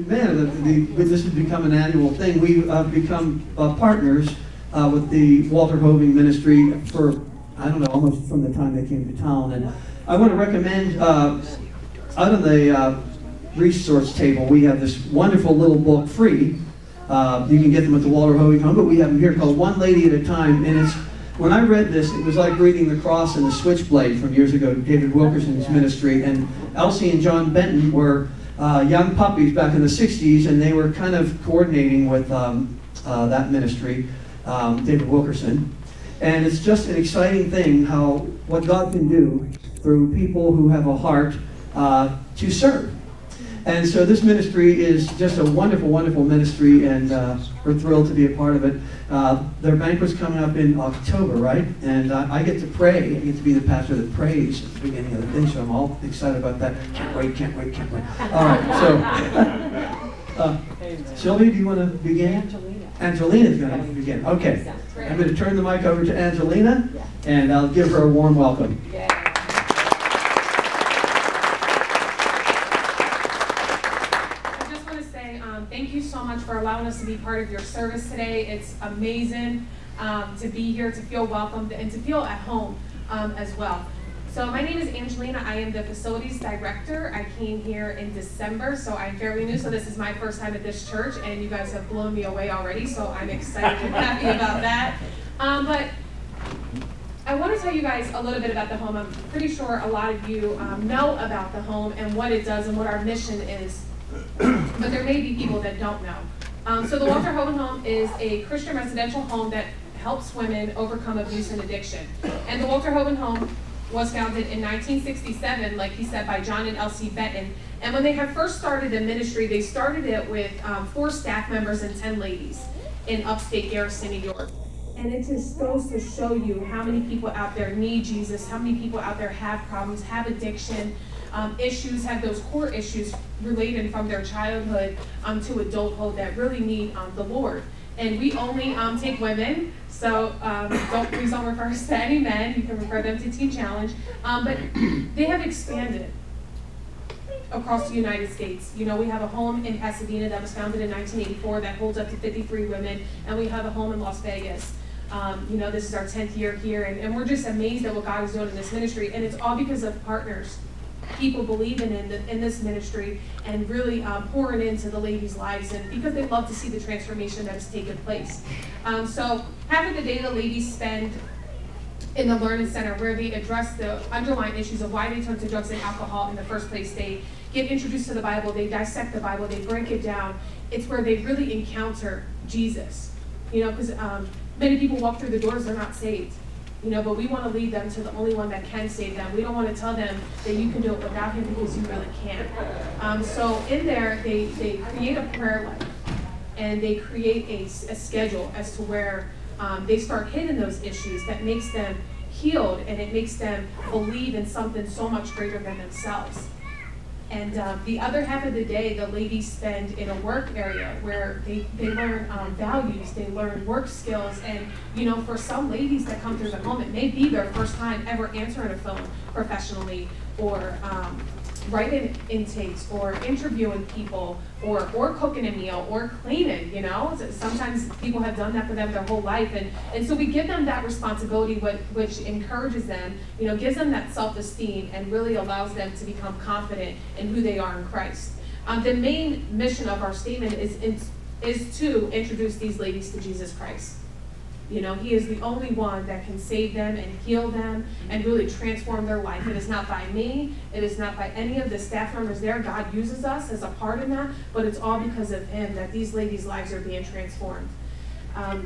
man, this has become an annual thing. We've become partners with the Walter Hoving Ministry for, I don't know, almost from the time they came to town. And I want to recommend, out on the resource table, we have this wonderful little book, free. You can get them at the Walter Hoving Home, but we have them here called One Lady at a Time. And it's, when I read this, it was like reading The Cross and the Switchblade from years ago, David Wilkerson's ministry. And Elsie and John Benton were young puppies back in the 60s, and they were kind of coordinating with that ministry, David Wilkerson. And it's just an exciting thing how what God can do through people who have a heart to serve. And so this ministry is just a wonderful, wonderful ministry, and we're thrilled to be a part of it. Their banquet's coming up in October, right? And I get to pray. I get to be the pastor that prays at the beginning of the thing, so I'm all excited about that. Can't wait, can't wait, can't wait. All right, so Sylvia, do you want to begin? Angelina's going to begin. Okay. I'm going to turn the mic over to Angelina, and I'll give her a warm welcome. Thank you so much for allowing us to be part of your service today. It's amazing to be here, to feel welcomed, and to feel at home as well. So my name is Angelina. I am the facilities director. I came here in December, so I'm fairly new. So this is my first time at this church, and you guys have blown me away already, so I'm excited and happy about that. But I want to tell you guys a little bit about the home. I'm pretty sure a lot of you know about the home and what it does and what our mission is. But there may be people that don't know. So the Walter Hoving Home is a Christian residential home that helps women overcome abuse and addiction. And the Walter Hoving Home was founded in 1967, like he said, by John and Elsie Benton. And when they had first started the ministry, they started it with 4 staff members and 10 ladies in upstate Garrison, New York. And it just goes to show you how many people out there need Jesus, how many people out there have problems, have addiction, issues, have those core issues related from their childhood to adulthood that really need the Lord. And we only take women, so please don't refer us to any men. You can refer them to Teen Challenge. But they have expanded across the United States. You know, we have a home in Pasadena that was founded in 1984 that holds up to 53 women, and we have a home in Las Vegas. You know, this is our 10th year here, and we're just amazed at what God is doing in this ministry, and it's all because of partners, people believing in this ministry and really pouring into the ladies' lives, and because they love to see the transformation that has taken place. So half of the day the ladies spend in the Learning Center, where they address the underlying issues of why they turn to drugs and alcohol in the first place. They get introduced to the Bible, they dissect the Bible, they break it down. It's where they really encounter Jesus. You know, because many people walk through the doors, they're not saved. You know, but we want to lead them to the only one that can save them. We don't want to tell them that you can do it without him, because you really can't. So in there, they create a prayer life, and they create a schedule as to where they start hitting those issues that makes them healed, and it makes them believe in something so much greater than themselves. And the other half of the day, the ladies spend in a work area where they learn values, they learn work skills. And, you know, for some ladies that come through the home, it may be their first time ever answering a phone professionally, or writing intakes, or interviewing people, or cooking a meal, or cleaning, you know. Sometimes people have done that for them their whole life. And so we give them that responsibility, which encourages them, you know, gives them that self-esteem, and really allows them to become confident in who they are in Christ. The main mission of our statement is to introduce these ladies to Jesus Christ. You know, he is the only one that can save them and heal them and really transform their life. It is not by me. It is not by any of the staff members there. God uses us as a part in that, but it's all because of him that these ladies' lives are being transformed. I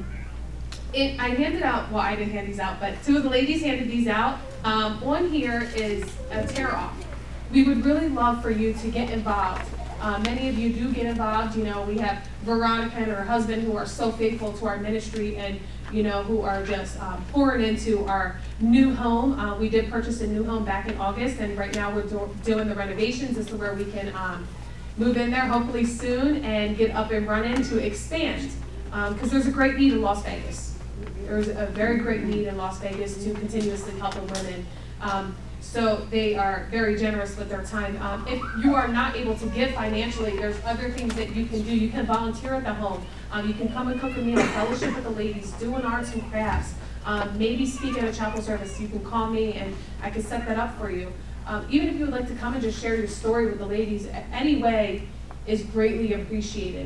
handed out, well, I didn't hand these out, but 2 of the ladies handed these out. One here is a tear-off. We would really love for you to get involved. Many of you do get involved. You know, we have Veronica and her husband who are so faithful to our ministry, and you know, who are just pouring into our new home. We did purchase a new home back in August, and right now we're doing the renovations as to where we can move in there hopefully soon and get up and running to expand, because there's a great need in Las Vegas. There's a very great need in Las Vegas to continuously help the women. So they are very generous with their time. If you are not able to give financially, there's other things that you can do. You can volunteer at the home. You can come and cook a meal, fellowship with the ladies, doing arts and crafts, maybe speak at a chapel service. You can call me and I can set that up for you. Even if you would like to come and just share your story with the ladies, any way is greatly appreciated.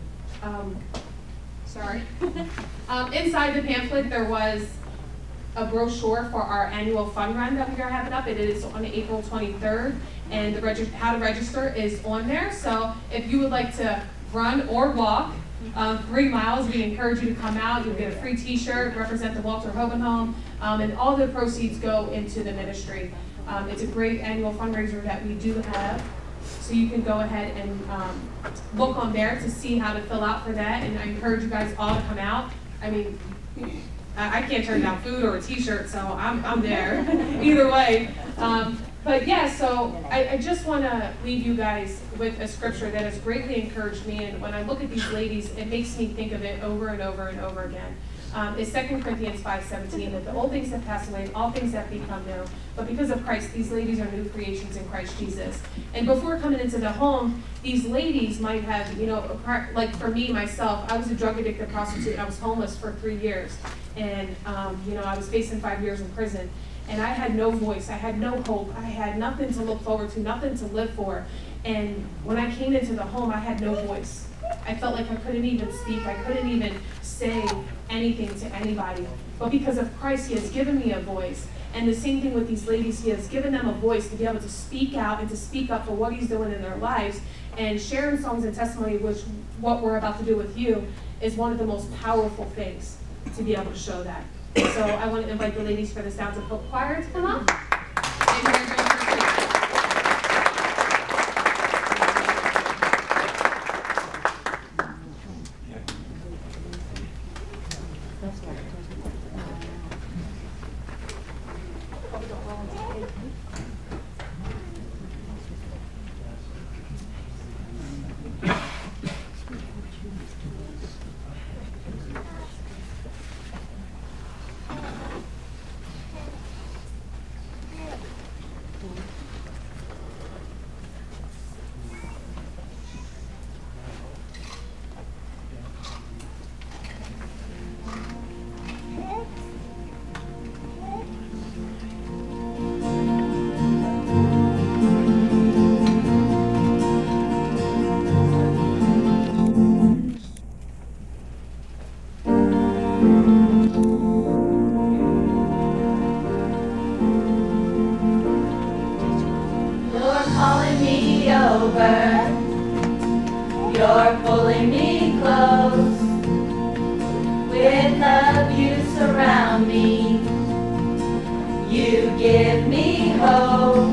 Sorry. Inside the pamphlet, there was a brochure for our annual fun run that we are having up. It is on April 23rd, and the how to register is on there. So if you would like to run or walk 3 miles, we encourage you to come out. You'll get a free t-shirt, represent the Walter Hoban Home, and all the proceeds go into the ministry. It's a great annual fundraiser that we do have. So you can go ahead and look on there to see how to fill out for that, and I encourage you guys all to come out. I mean, I can't turn down food or a t-shirt, so I'm there either way. But yeah, so I just want to leave you guys with a scripture that has greatly encouraged me, and when I look at these ladies, it makes me think of it over and over and over again. It's 2 Corinthians 5:17, that the old things have passed away, and all things have become new. But because of Christ, these ladies are new creations in Christ Jesus. And before coming into the home, these ladies might have, you know, like for me, myself, I was a drug addicted prostitute. I was homeless for 3 years. And, you know, I was facing 5 years in prison. And I had no voice. I had no hope. I had nothing to look forward to, nothing to live for. And when I came into the home, I had no voice. I felt like I couldn't even speak. I couldn't even say anything to anybody. But because of Christ, He has given me a voice. And the same thing with these ladies. He has given them a voice to be able to speak out and to speak up for what He's doing in their lives. And sharing songs and testimony, which what we're about to do with you, is one of the most powerful things to be able to show that. So I want to invite the ladies for the Sounds of Hope Choir to come up. You're pulling me close. With love you surround me. You give me hope.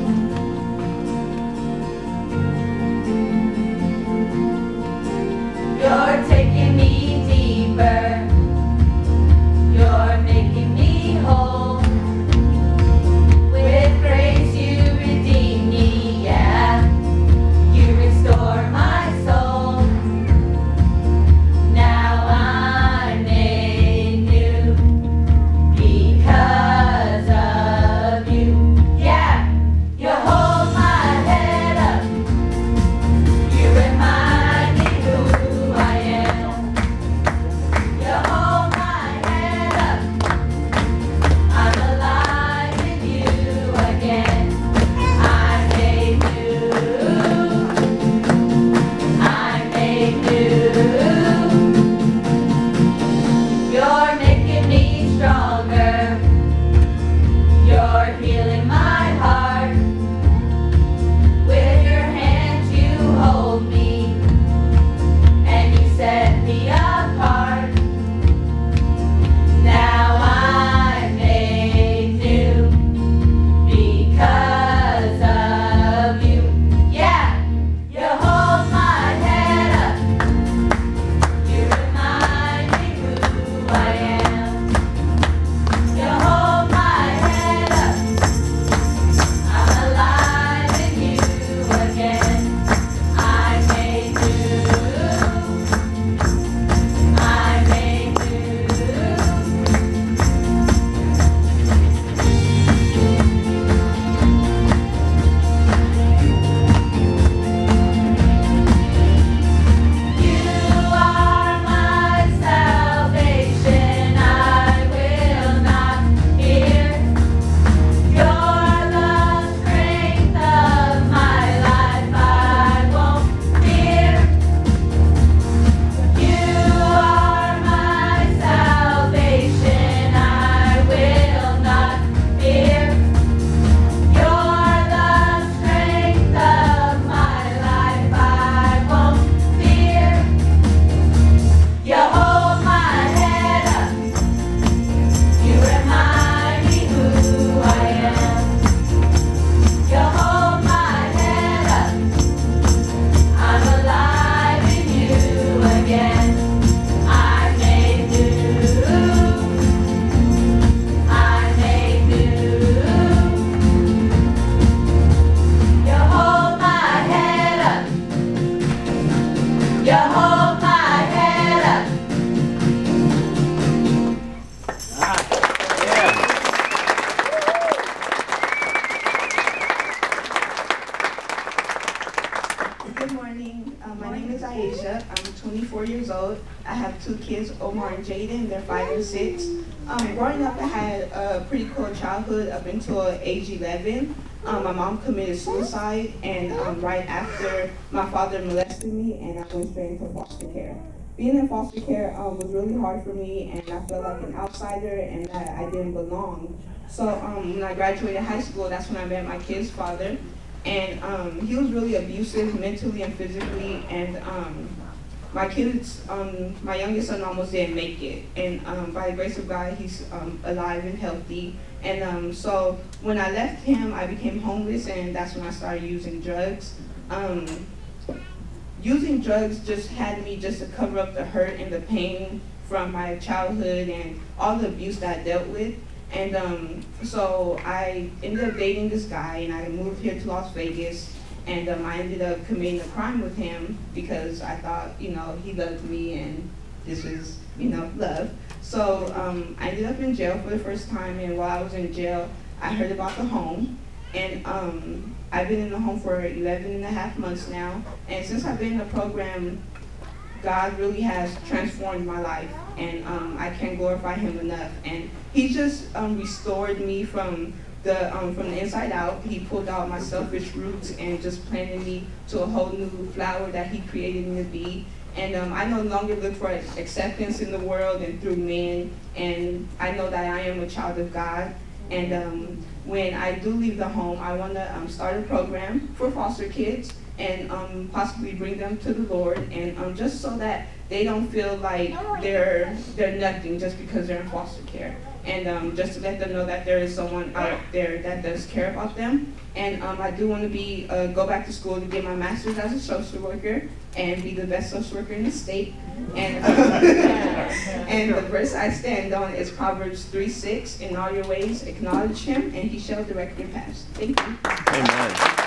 You're taking me deeper. You're making me whole. With grace you redeem me, yeah. You restore my soul. Now I'm made new because of you. Yeah, you're You hold my head up. Good morning. My name is Aisha. I'm 24 years old. I have two kids, Omar and Jaden. They're 5 and 6. Growing up, I had a pretty cool childhood up until age 11. My mom committed suicide, and right after my father molested me, and I went straight into foster care. Being in foster care was really hard for me, and I felt like an outsider, and I didn't belong. So when I graduated high school, that's when I met my kid's father. And he was really abusive mentally and physically, and my kids, my youngest son almost didn't make it. And by the grace of God, he's alive and healthy. And so when I left him, I became homeless, and that's when I started using drugs. Using drugs just had me just to cover up the hurt and the pain from my childhood and all the abuse that I dealt with. And so I ended up dating this guy, and I moved here to Las Vegas, and I ended up committing a crime with him because I thought, you know, he loved me and this was, you know, love. So I ended up in jail for the first time, and while I was in jail, I heard about the home, and I've been in the home for 11.5 months now, and since I've been in the program, God really has transformed my life, and I can't glorify him enough. And he just restored me from the inside out. He pulled out my selfish roots and just planted me to a whole new flower that he created me to be. And I no longer look for acceptance in the world and through men, and I know that I am a child of God. And when I do leave the home, I want to start a program for foster kids and possibly bring them to the Lord, and just so that they don't feel like they're nothing just because they're in foster care. And just to let them know that there is someone out there that does care about them. And I do want to go back to school to get my master's as a social worker and be the best social worker in the state. And, and the verse I stand on is Proverbs 3:6, in all your ways acknowledge him, and he shall direct your paths. Thank you. Amen.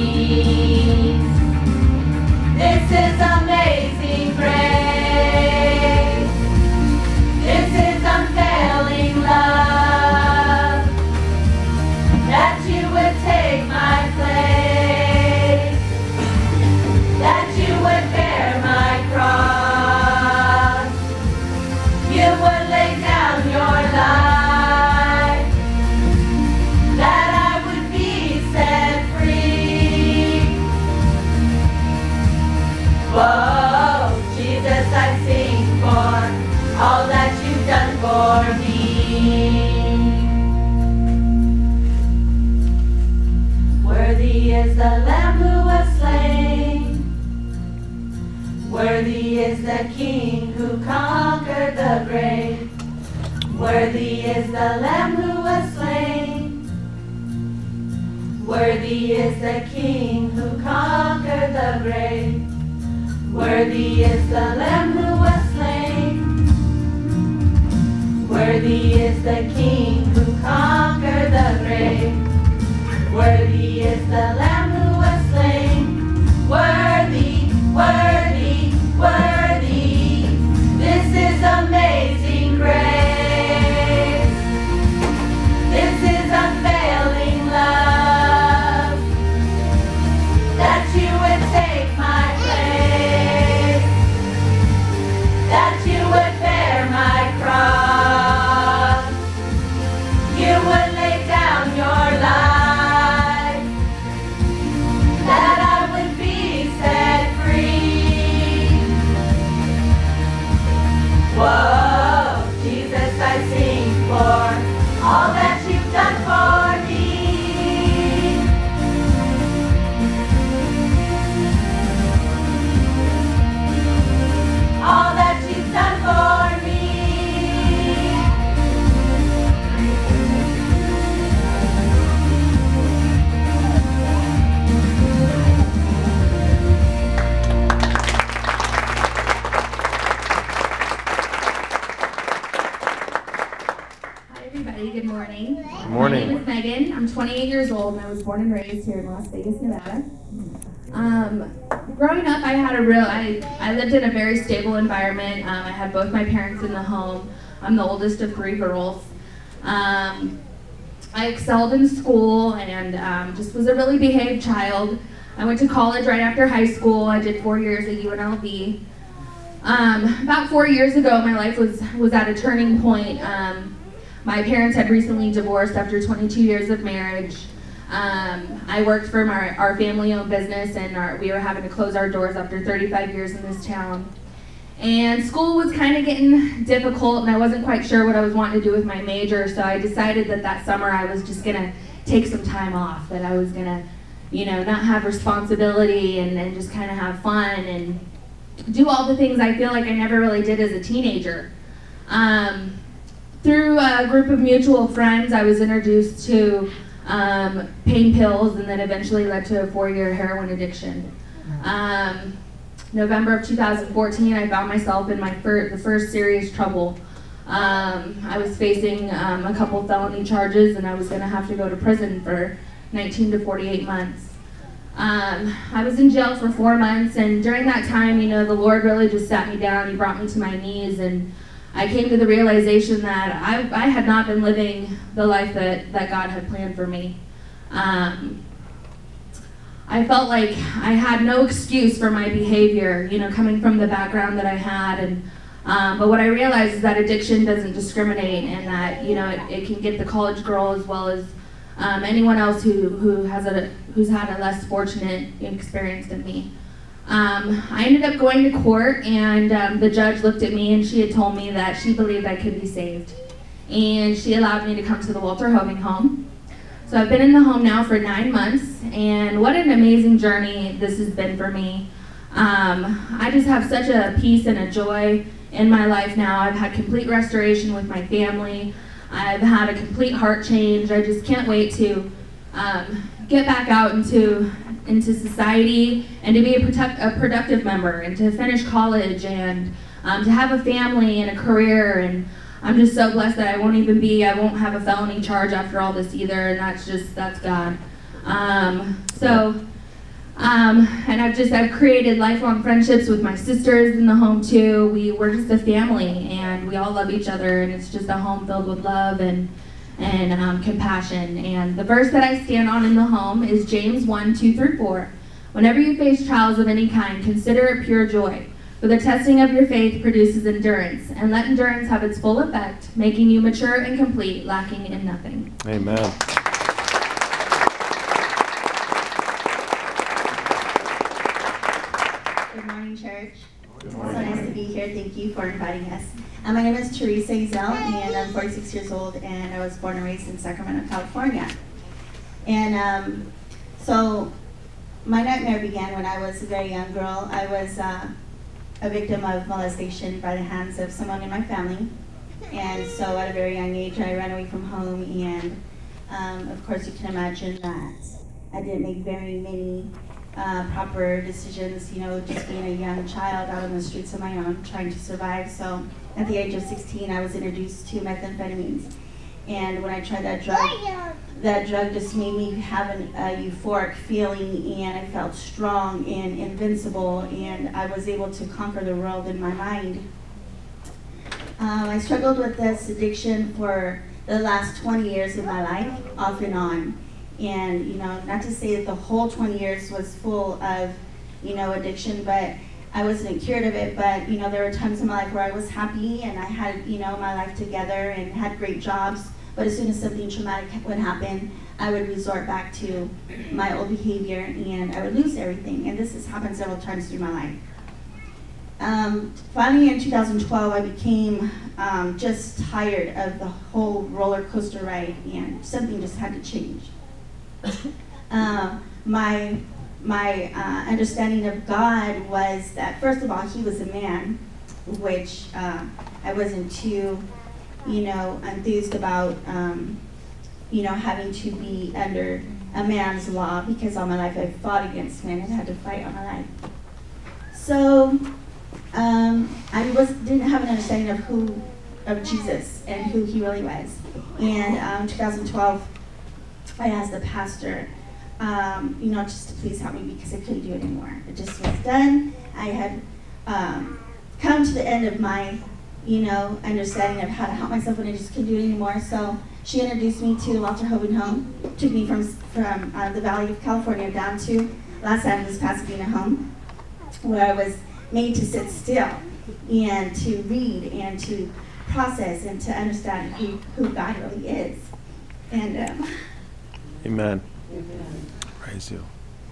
This is amazing grace. I sing for all that you've done for me. Worthy is the Lamb who was slain. Worthy is the King who conquered the grave. Worthy is the Lamb who was slain. Worthy is the King who conquered the grave. Worthy is the Lamb who was slain. Worthy is the King who conquered the grave. Worthy is the Lamb who was slain. Worthy, worthy, worthy. This is amazing grace. This is unfailing love. That you would take my place. That you would bear my cross. You would lay down your life. That I would be set free. Whoa, Jesus, I sing for all that you've done for me. All that you've done for me. Hi everybody, good morning. Good morning. My name is Megan. I'm 28 years old and I was born and raised here in Las Vegas, Nevada. Growing up, I lived in a very stable environment. I had both my parents in the home. I'm the oldest of 3 girls. I excelled in school and just was a really behaved child. I went to college right after high school. I did 4 years at UNLV. About 4 years ago, my life was at a turning point. My parents had recently divorced after 22 years of marriage. I worked for our family-owned business, and we were having to close our doors after 35 years in this town. And school was kind of getting difficult, and I wasn't quite sure what I was wanting to do with my major, so I decided that summer I was just going to take some time off, that I was going to, not have responsibility and just kind of have fun and do all the things I feel like I never really did as a teenager. Through a group of mutual friends, I was introduced to pain pills, and then eventually led to a 4-year heroin addiction. November of 2014, I found myself in the first serious trouble. I was facing a couple felony charges, and I was going to have to go to prison for 19 to 48 months. I was in jail for 4 months, and during that time, the Lord really just sat me down. He brought me to my knees, and I came to the realization that I had not been living the life that God had planned for me. I felt like I had no excuse for my behavior, coming from the background that I had. But what I realized is that addiction doesn't discriminate, and that it can get the college girl as well as anyone else who's had a less fortunate experience than me. I ended up going to court, and the judge looked at me, and she had told me that she believed I could be saved. And she allowed me to come to the Walter Hoving home. So I've been in the home now for 9 months, and what an amazing journey this has been for me. I just have such a peace and a joy in my life now. I've had complete restoration with my family. I've had a complete heart change. I just can't wait to get back out into society and to be a productive member, and to finish college, and to have a family and a career. And I'm just so blessed that I won't have a felony charge after all this either, and that's God. And I've created lifelong friendships with my sisters in the home too. We're just a family, and we all love each other, and it's just a home filled with love and compassion. And the verse that I stand on in the home is James 1:2-4. Whenever you face trials of any kind, consider it pure joy. For the testing of your faith produces endurance, and let endurance have its full effect, making you mature and complete, lacking in nothing. Amen. Good morning, church. So nice to be here. Thank you for inviting us. My name is Teresa Ezel, and I'm 46 years old, and I was born and raised in Sacramento, California. And so my nightmare began when I was a very young girl. I was a victim of molestation by the hands of someone in my family. And so at a very young age, I ran away from home, and of course you can imagine that I didn't make very many proper decisions, you know, just being a young child out on the streets of my own, trying to survive. So at the age of 16, I was introduced to methamphetamines. And when I tried that drug just made me have a euphoric feeling, and I felt strong and invincible, and I was able to conquer the world in my mind. I struggled with this addiction for the last 20 years of my life, off and on. And, you know, not to say that the whole 20 years was full of, you know, addiction, but I wasn't cured of it. But, you know, there were times in my life where I was happy and I had, you know, my life together and had great jobs. But as soon as something traumatic would happen, I would resort back to my old behavior and I would lose everything. And this has happened several times through my life. Finally, in 2012, I became just tired of the whole roller coaster ride, and something just had to change. My understanding of God was that, first of all, He was a man, which I wasn't too, you know, enthused about, you know, having to be under a man's law, because all my life I fought against men and had to fight all my life. So I didn't have an understanding of Jesus and who He really was. And in 2012, I asked the pastor, you know, just to please help me, because I couldn't do it anymore. It just was done. I had come to the end of my, you know, understanding of how to help myself, and I just couldn't do it anymore. So she introduced me to the Walter Hoban Home, took me from the Valley of California down to Los Angeles, Pasadena home, where I was made to sit still and to read and to process and to understand who God really is. And Amen. Praise you.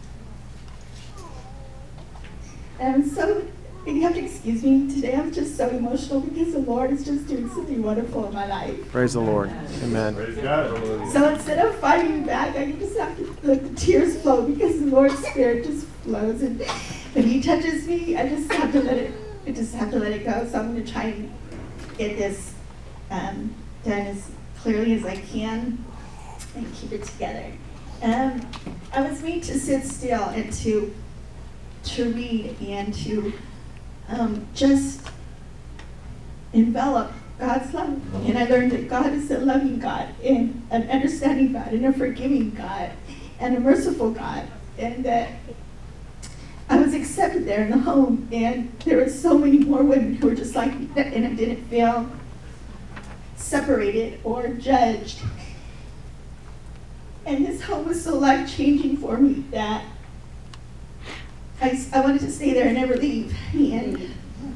So you have to excuse me today. I'm just so emotional because the Lord is just doing something wonderful in my life. Praise the Lord. Amen. Praise God. So instead of fighting back, I just have to let the tears flow, because the Lord's Spirit just flows, and when He touches me, I just have to let it. I just have to let it go. So I'm going to try and get this done as clearly as I can and keep it together. I was made to sit still and to read and to just envelop God's love. And I learned that God is a loving God and an understanding God and a forgiving God and a merciful God. And that I was accepted there in the home, and there were so many more women who were just like me, and I didn't feel separated or judged. And this home was so life-changing for me that I wanted to stay there and never leave. And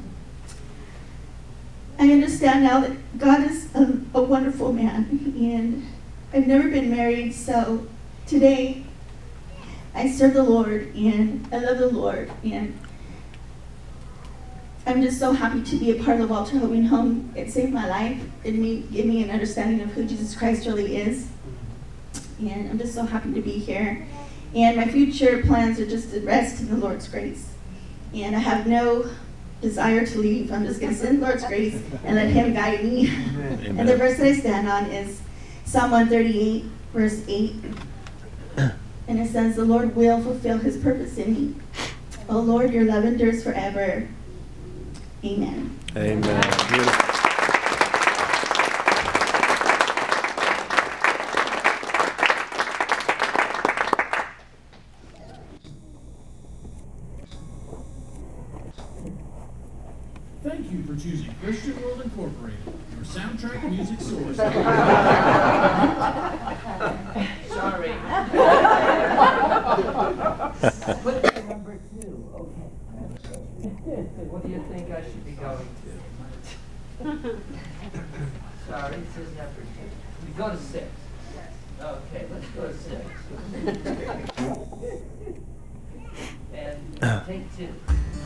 I understand now that God is a wonderful man, and I've never been married, so today I serve the Lord and I love the Lord, and I'm just so happy to be a part of the Walter Hoban Home. It saved my life. It gave me an understanding of who Jesus Christ really is, and I'm just so happy to be here. And my future plans are just to rest in the Lord's grace, and I have no desire to leave. I'm just going to sit in the Lord's grace and let Him guide me. Amen. And the verse that I stand on is Psalm 138, verse 8. And it says, "The Lord will fulfill His purpose in me. O Lord, your love endures forever." Amen. Amen. Beautiful. Thank you for choosing Christian World Incorporated, your soundtrack music source. Sorry. Put the number 2, okay. What do you think I should be going to? Sorry, it says number 2. We go to 6. Okay, let's go to 6. And take two.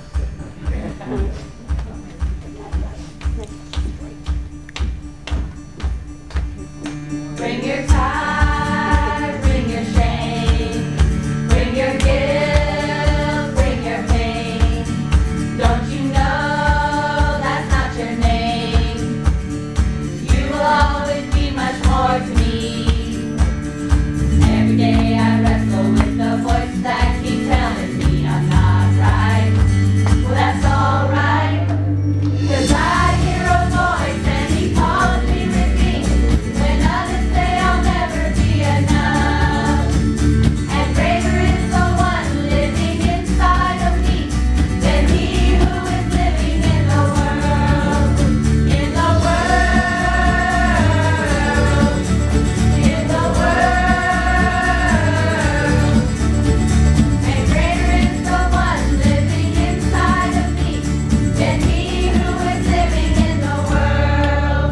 Bring your tithe, bring your shame, bring your guilt, bring your pain. Don't you know that's not your name? You will always be much more to me. Every day I wrestle with the voice that keeps telling me I'm not right. Well, that's alright, 'cause I hear a voice and he calls me redeemed. When others say I'll never be enough, and greater is the one living inside of me than he who is living in the world. In the world, in the world, and greater is the one living inside of me than he who is living in the world.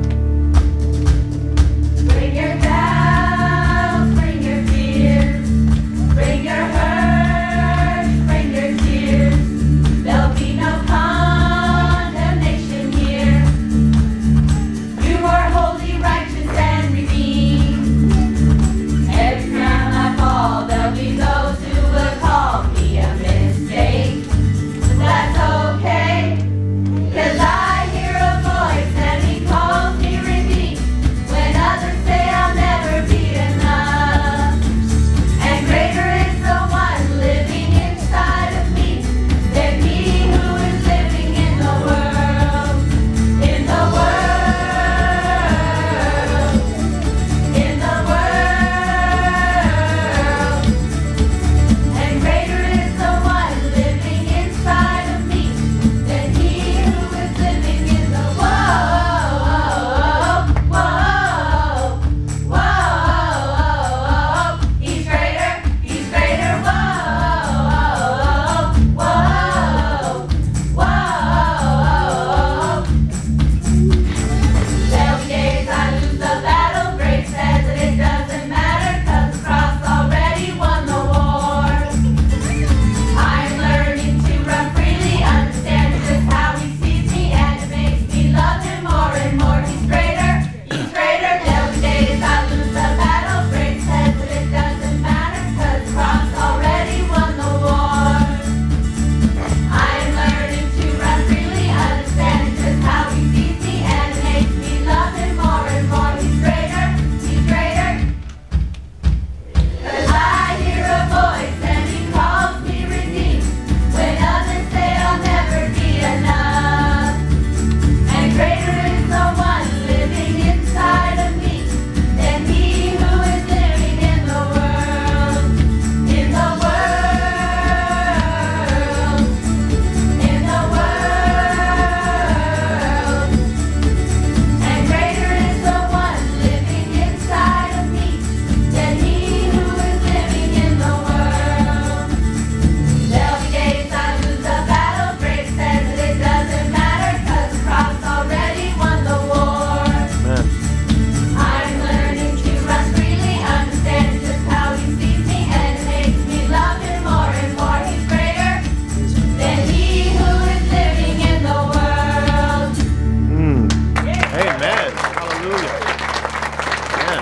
Bring your doubts, bring your fears, bring your hurts, bring your tears. There'll be no condemnation here. You are holy, righteous, and redeemed. Every time I fall, there'll be those who will call me a mistake. But that's okay, 'cause I hear a voice and he calls me redeemed. When others say I'll never be enough, and greater is the one living inside of me than he who is living in the world. In the world, in the world, and greater is the one living inside of me than he who is living in the world. Whoa, whoa, he's greater, whoa, whoa, whoa. There'll be days I lose the battle, grace says that it doesn't matter, 'cause the cross already won the war. I'm learning to run freely, understand just how he sees me, and it makes me love him more and more. He's greater, there'll be days I lose the battle, grace says that it doesn't matter, 'cause the cross already won the war. I'm learning to run freely, understand just how he sees me, and it makes me love him more and more. He's greater, 'cause I hear a voice and he calls me redeemed. When others say I'll never be enough, and greater is the one living inside of me than he who is living in the world. In the world, in the world, and greater is the one living inside of me than he who is living in the world. There'll be days I lose the battle, grace says that it doesn't matter, 'cause the cross already won the war. Amen. I'm learning to run freely, understand just how he sees me, and it makes me love him more and more. He's greater than he who is living in the world. Amen. Hallelujah. Amen.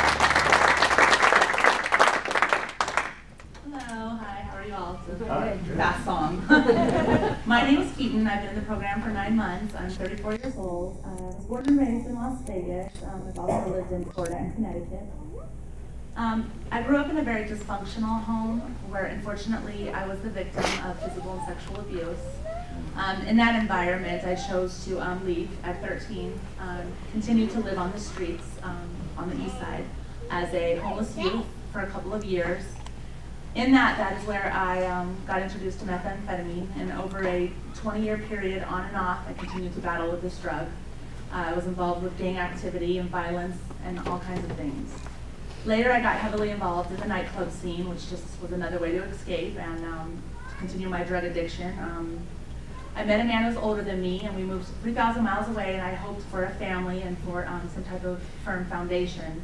Hello, hi, how are you all? Fast song. My name is Keaton. I've been in the program for 9 months. I'm 34 years old. I was born and raised in Las Vegas. I've also lived in Florida and Connecticut. I grew up in a very dysfunctional home where unfortunately I was the victim of physical and sexual abuse. In that environment, I chose to leave at 13, continue to live on the streets on the east side as a homeless youth for a couple of years. In that is where I got introduced to methamphetamine, and over a 20-year period, on and off, I continued to battle with this drug. I was involved with gang activity and violence and all kinds of things. Later, I got heavily involved in the nightclub scene, which just was another way to escape and to continue my drug addiction. I met a man who was older than me, and we moved 3,000 miles away, and I hoped for a family and for some type of firm foundation.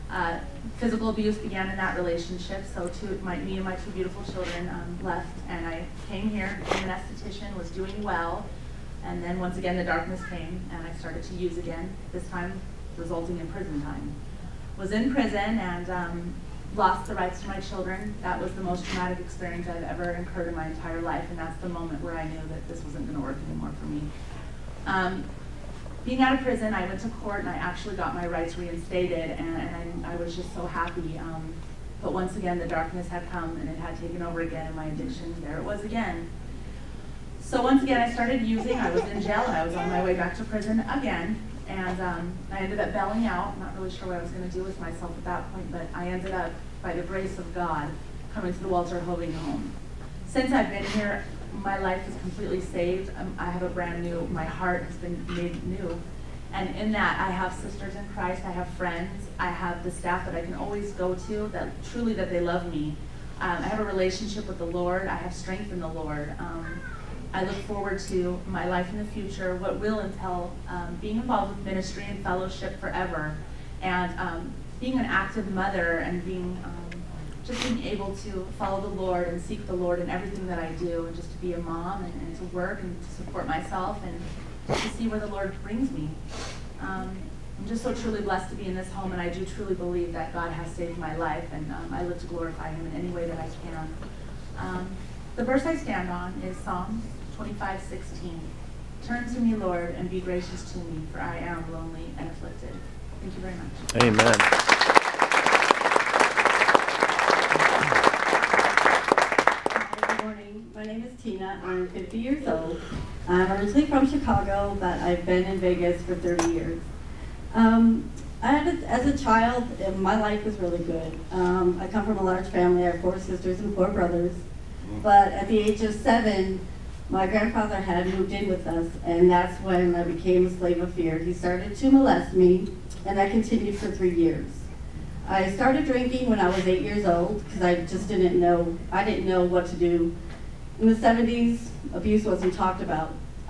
Physical abuse began in that relationship, so me and my two beautiful children left, and I came here, became an esthetician, was doing well, and then once again the darkness came, and I started to use again, this time resulting in prison time. Was in prison and lost the rights to my children. That was the most traumatic experience I've ever incurred in my entire life, and that's the moment where I knew that this wasn't going to work anymore for me. Being out of prison, I went to court and I actually got my rights reinstated, and I was just so happy. But once again, the darkness had come and it had taken over again, and my addiction, there it was again. So once again, I started using. I was in jail and I was on my way back to prison again, and I ended up bailing out. I'm not really sure what I was going to do with myself at that point, but I ended up, by the grace of God, coming to the Walter Hoving home. Since I've been here, my life is completely saved. I have a brand new, my heart has been made new. And in that, I have sisters in Christ, I have friends, I have the staff that I can always go to, that truly that they love me. I have a relationship with the Lord, I have strength in the Lord. I look forward to my life in the future, what will entail being involved with ministry and fellowship forever, and being an active mother and being just being able to follow the Lord and seek the Lord in everything that I do, and just to be a mom and to work and to support myself and to see where the Lord brings me. I'm just so truly blessed to be in this home, and I do truly believe that God has saved my life, and I live to glorify Him in any way that I can. The verse I stand on is Psalm 25:16. Turn to me, Lord, and be gracious to me, for I am lonely and afflicted. Thank you very much. Amen. My name is Tina. I'm 50 years old. I'm originally from Chicago, but I've been in Vegas for 30 years. As a child, my life was really good. I come from a large family. I have 4 sisters and 4 brothers. But at the age of 7, my grandfather had moved in with us, and that's when I became a slave of fear. He started to molest me, and that continued for 3 years. I started drinking when I was 8 years old because I just didn't know what to do. In the 70s, abuse wasn't talked about.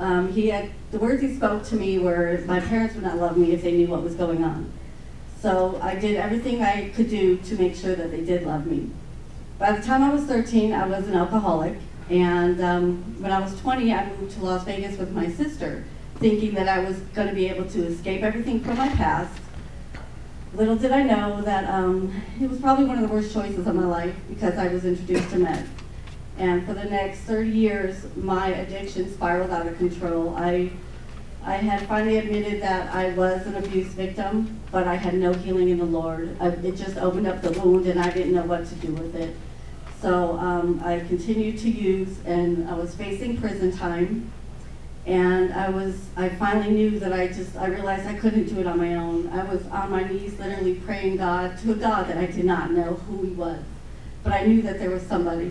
The words he spoke to me were, my parents would not love me if they knew what was going on. So I did everything I could do to make sure that they did love me. By the time I was 13, I was an alcoholic. And when I was 20, I moved to Las Vegas with my sister, thinking that I was going to be able to escape everything from my past. Little did I know that it was probably one of the worst choices of my life, because I was introduced to meth. And for the next 30 years, my addiction spiraled out of control. I had finally admitted that I was an abuse victim, but I had no healing in the Lord. It just opened up the wound, and I didn't know what to do with it. So I continued to use, and I was facing prison time. And I finally knew that I realized I couldn't do it on my own. I was on my knees literally praying to a God that I did not know who He was. But I knew that there was somebody.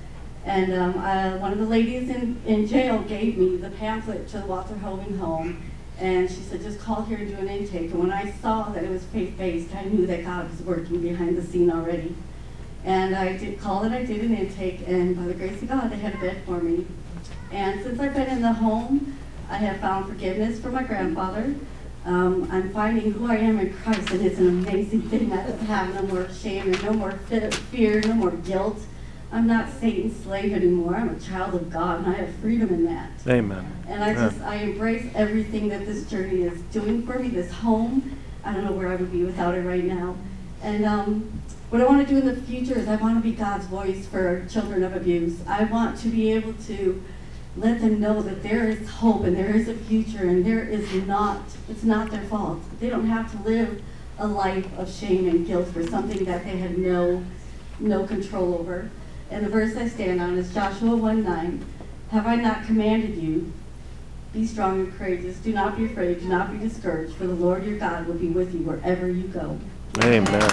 And one of the ladies in jail gave me the pamphlet to the Walter Hoving home, and she said, just call here and do an intake. And when I saw that it was faith-based, I knew that God was working behind the scene already. And I did call it, I did an intake, and by the grace of God, they had a bed for me. And since I've been in the home, I have found forgiveness for my grandfather. I'm finding who I am in Christ, and it's an amazing thing. I don't have no more shame and no more fear, no more guilt. I'm not Satan's slave anymore. I'm a child of God, and I have freedom in that. Amen. And I embrace everything that this journey is doing for me, this home. I don't know where I would be without it right now. And what I want to do in the future is I want to be God's voice for children of abuse. I want to be able to let them know that there is hope and there is a future, and it's not their fault. They don't have to live a life of shame and guilt for something that they had no control over. And the verse I stand on is Joshua 1:9. Have I not commanded you? Be strong and courageous. Do not be afraid. Do not be discouraged, for the Lord your God will be with you wherever you go. Amen.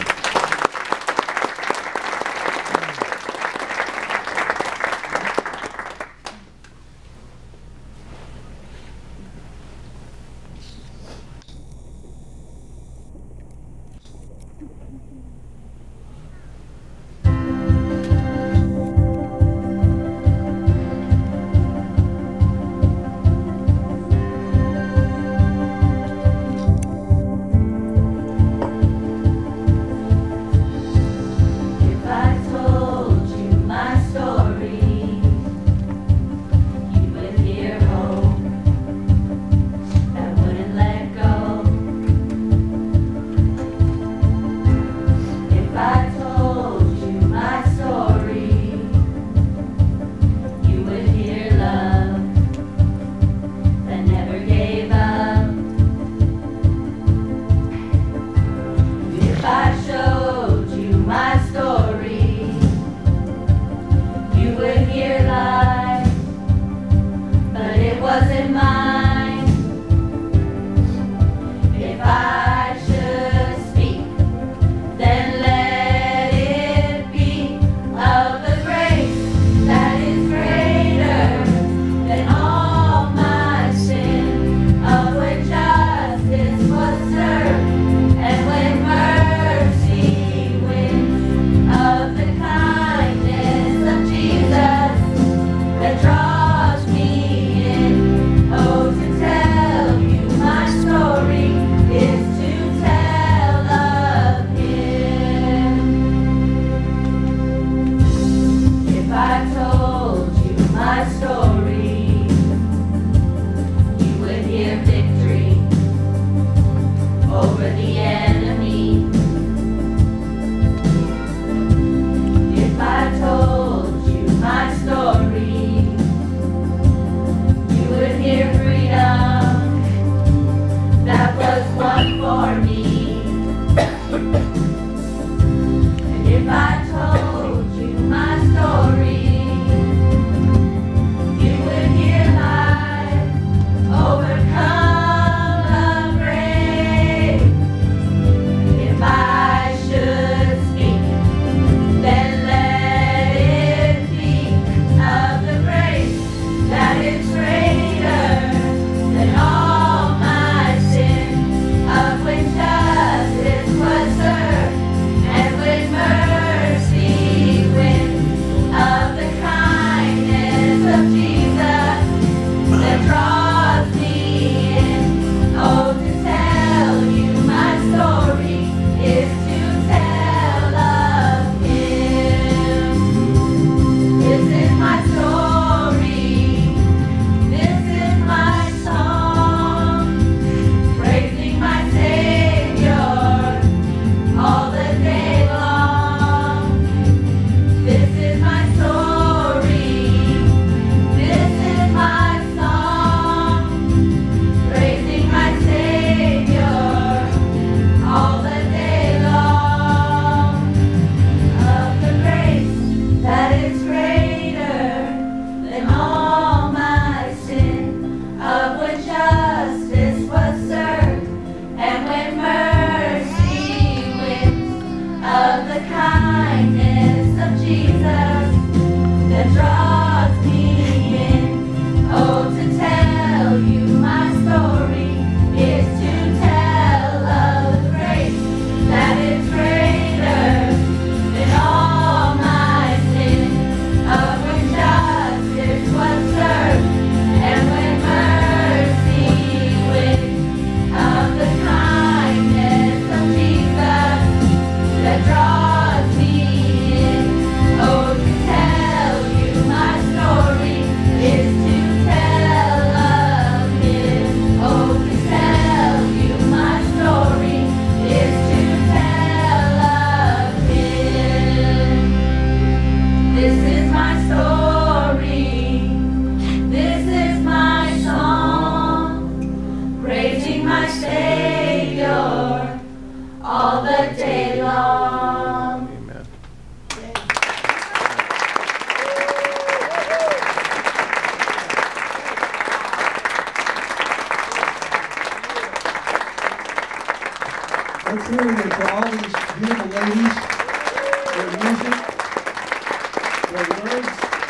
Let's hear it for all these beautiful ladies, their music, their words,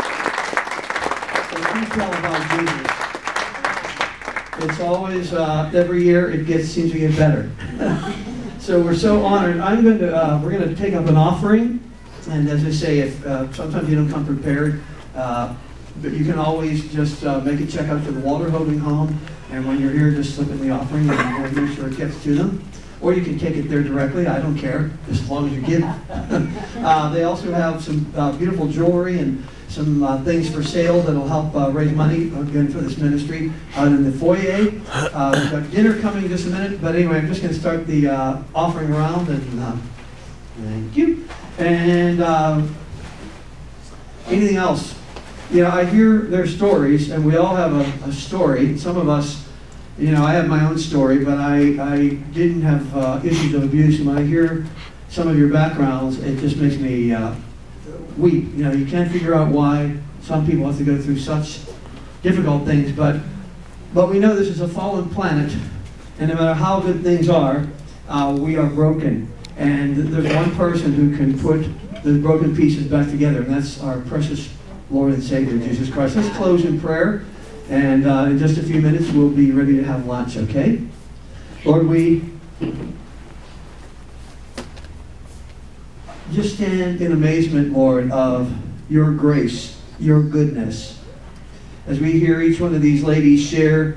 and detail about Jesus. It's always, every year it seems to get better. So we're so honored. We're going to take up an offering. And as I say, if sometimes you don't come prepared, but you can always just make a check out to the Walter Hoving Home. And when you're here, just slip in the offering and make sure it gets to them. Or you can take it there directly. I don't care, just as long as you give. They also have some beautiful jewelry and some things for sale that'll help raise money, again, for this ministry out in the foyer. We've got dinner coming in just a minute. But anyway, I'm just going to start the offering round. And thank you. And anything else? You know, I hear their stories, and we all have a story. Some of us, you know, I have my own story, but I didn't have issues of abuse. And when I hear some of your backgrounds, it just makes me weep. You know, you can't figure out why some people have to go through such difficult things, but we know this is a fallen planet, and no matter how good things are, we are broken. And there's one person who can put the broken pieces back together, and that's our precious Lord and Savior, Jesus Christ. Let's close in prayer, and in just a few minutes we'll be ready to have lunch, okay? Lord, we just stand in amazement, Lord, of your grace, your goodness. As we hear each one of these ladies share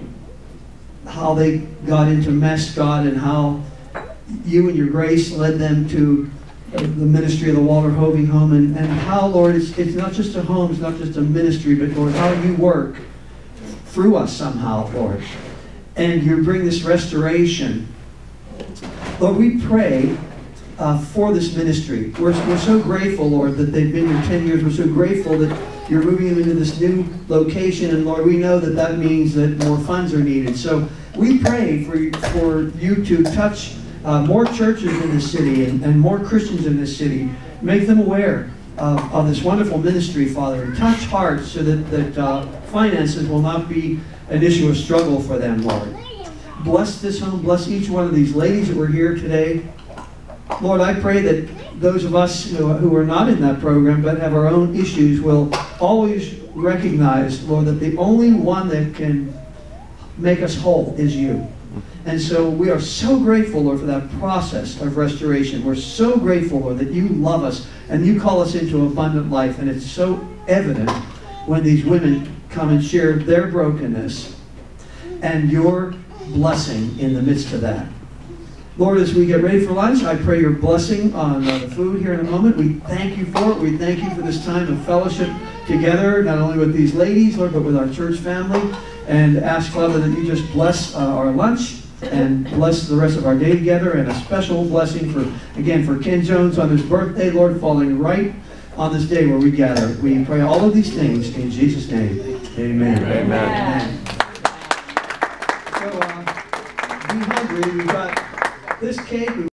how they got into mess, God, and how you and your grace led them to the ministry of the Walter Hoving Home, and how, Lord, it's not just a home, it's not just a ministry, but, Lord, how you work through us somehow, Lord. And you bring this restoration. Lord, we pray for this ministry. We're so grateful, Lord, that they've been here 10 years. We're so grateful that you're moving them into this new location, and Lord, we know that that means that more funds are needed. So we pray for you to touch more churches in this city and more Christians in this city. Make them aware of this wonderful ministry, Father, and touch hearts so that finances will not be an issue of struggle for them, Lord. Bless this home. Bless each one of these ladies that were here today. Lord, I pray that those of us who are not in that program but have our own issues will always recognize, Lord, that the only one that can make us whole is you. And so we are so grateful, Lord, for that process of restoration. We're so grateful, Lord, that you love us and you call us into abundant life. And it's so evident when these women come and share their brokenness and your blessing in the midst of that. Lord, as we get ready for lunch, I pray your blessing on the food here in a moment. We thank you for it. We thank you for this time of fellowship together, not only with these ladies, Lord, but with our church family. And ask, Father, that you just bless our lunch and bless the rest of our day together. And a special blessing for Ken Jones on his birthday, Lord, falling right on this day where we gather. We pray all of these things in Jesus' name. Amen. Amen. So, be hungry. We've got this cake.